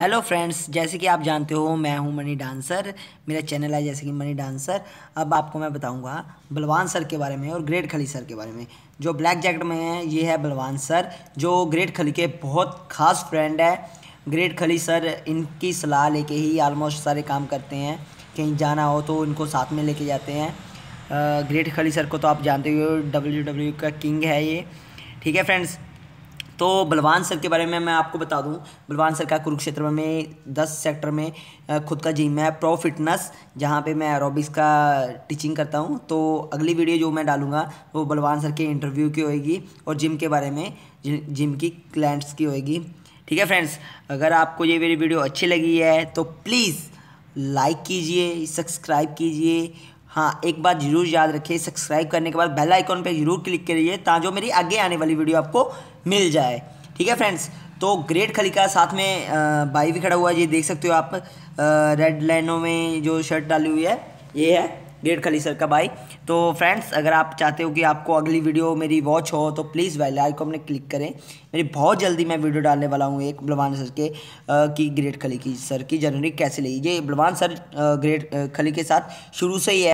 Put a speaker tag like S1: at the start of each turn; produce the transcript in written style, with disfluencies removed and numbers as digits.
S1: Hello friends, जैसे कि आप जानते हो मैं हूं मनी डांसर। मेरा चैनल है जैसे कि मनी डांसर। अब आपको मैं बताऊंगा बलवान सर के बारे में और ग्रेट खली सर के बारे में। जो ब्लैक जैकेट में है ये है बलवान सर, जो ग्रेट खली के बहुत खास फ्रेंड है। ग्रेट खली सर इनकी सलाह लेके ही ऑलमोस्ट सारे काम करते हैं। कहीं जाना हो तो इनको साथ में लेके जाते हैं। ग्रेट खली सर को तो आप जानते हो, WWE का किंग है ये। ठीक है फ्रेंड्स, तो बलवान सर के बारे में मैं आपको बता दूं। बलवान सर का कुरुक्षेत्र में 10 सेक्टर में खुद का जिम है, प्रो फिटनेस, जहां पे मैं एरोबिक्स का टीचिंग करता हूं। तो अगली वीडियो जो मैं डालूंगा वो बलवान सर के इंटरव्यू की होएगी और जिम के बारे में, जिम की क्लाइंट्स की होएगी। ठीक है फ्रेंड्स, अगर आपको ये मेरी वीडियो अच्छी लगी है तो प्लीज़ लाइक कीजिए, सब्सक्राइब कीजिए। हाँ, एक बात ज़रूर याद रखिए, सब्सक्राइब करने के बाद बेल आइकॉन पे ज़रूर क्लिक करिए ताकि जो मेरी आगे आने वाली वीडियो आपको मिल जाए। ठीक है फ्रेंड्स, तो ग्रेट खली का साथ में भाई भी खड़ा हुआ है, ये देख सकते हो आप। रेड लाइनों में जो शर्ट डाली हुई है ये है ग्रेट खली सर का भाई। तो फ्रेंड्स, अगर आप चाहते हो कि आपको अगली वीडियो मेरी वॉच हो तो प्लीज़ बेल आइकॉन में क्लिक करें। मेरी बहुत जल्दी मैं वीडियो डालने वाला हूँ एक बलवान सर के कि ग्रेट खली की सर की जर्नी कैसे लगी। ये बलवान सर ग्रेट खली के साथ शुरू से ही है।